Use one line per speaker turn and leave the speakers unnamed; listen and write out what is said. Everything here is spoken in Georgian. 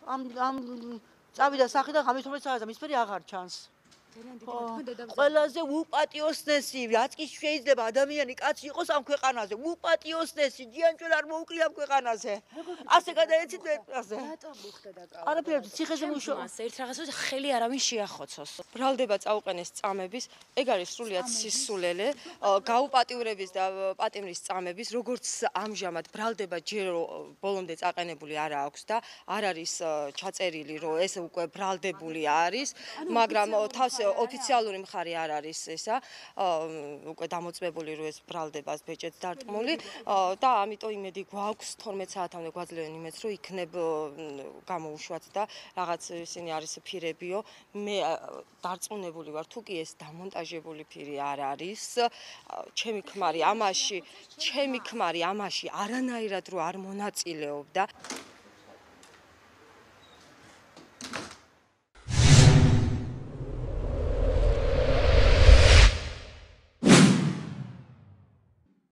ამ წავიდა სახედან ღამის 12 საათზე მის ფერი აღარ ჩანს. ყველაზე უპატიოსნესი, რაც კი შეიძლება ადამიანი კაცი იყოს ამ ქვეყანაზე, უპატიოსნესი, ჯიანჭველი არ მოუკლია ამ ქვეყანაზე. ასე გადაეცით მეტრაზე.
რატომ მოხდა და
არაფერი, ციხეზე მუშაობა.
ერთ რაღაცას ხელი არავინ შეახოცოს. ბრალდება წაუყენეს წამების, ეგ არის სრულიად სისულელე, გაუპატიურების და პატიმრის წამების, როგორც ამჟამად ბრალდება ჯერ ბოლომდე წაყენებული არ აქვს და არ არის ჩაწერილი, რომ ეს უკვე ბრალდებული არის, მაგრამ თავს ოფიციალური მხარე არ არის ესა, უკვე დამოწმებული რომ ეს ბრალდებას ბეჭედს დარტყმული და ამიტომ იმედი გვაქვს 12 საათამდე გვაძლევენ იმედს რომ იქნებ გამოუშვათ და რაღაც ისინი არის ფირებიო. მე დარწმუნებული ვარ თუ კი ეს დამონტაჟებული ფირი არ არის, ჩემი ქმარი ამაში არანაირად რო არ მონაწილეობდა.